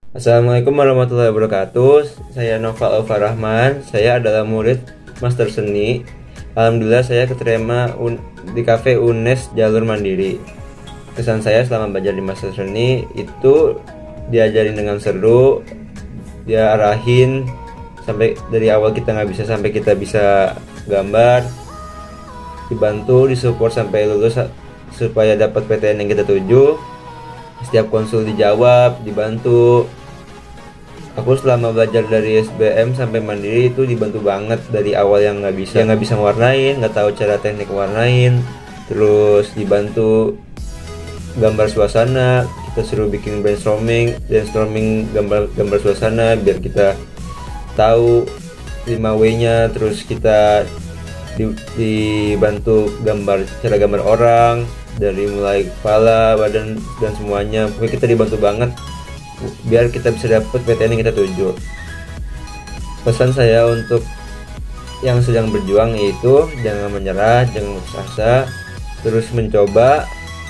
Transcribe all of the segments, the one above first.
Assalamualaikum warahmatullahi wabarakatuh. Saya Nova Alfa Rahman. Saya adalah murid Master Seni. Alhamdulillah saya keterima di Cafe UNES Jalur Mandiri. Kesan saya selama belajar di Master Seni itu diajarin dengan seru, dia arahin sampai dari awal kita nggak bisa sampai kita bisa gambar, dibantu, disupport sampai lulus supaya dapat PTN yang kita tuju. Setiap konsul dijawab, dibantu. Aku selama belajar dari SBM sampai mandiri itu dibantu banget dari awal yang nggak bisa ngewarnain, nggak tahu cara teknik warnain, terus dibantu gambar suasana, kita suruh bikin brainstorming gambar suasana biar kita tahu 5W-nya, terus kita dibantu cara gambar orang dari mulai kepala, badan dan semuanya. Pokoknya kita dibantu banget biar kita bisa dapet PTN yang kita tuju. Pesan saya untuk yang sedang berjuang yaitu jangan menyerah, jangan putus asa, terus mencoba.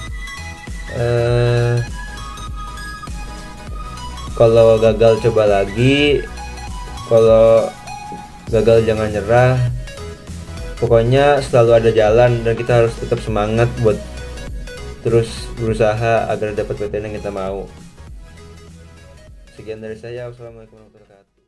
Kalau gagal coba lagi, kalau gagal jangan nyerah. Pokoknya selalu ada jalan dan kita harus tetap semangat buat terus berusaha agar dapat PTN yang kita mau. Sekian dari saya. Wassalamualaikum warahmatullahi wabarakatuh.